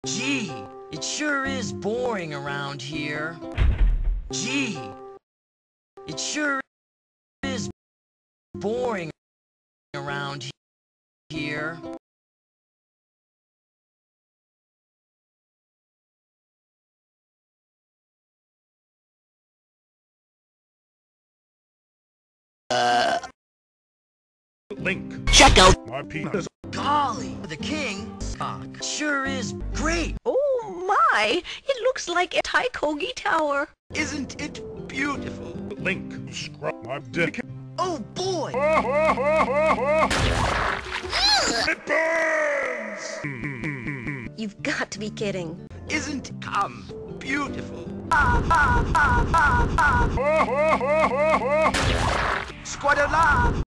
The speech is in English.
Gee, it sure is boring around here. Gee, it sure is boring around here. Link. Check out. My penis. Golly, the king cock sure is great. Oh my! It looks like a Taikogi Tower. Isn't it beautiful? Link. Scrub my dick. Oh boy! It burns! You've got to be kidding. Isn't beautiful? Squadala!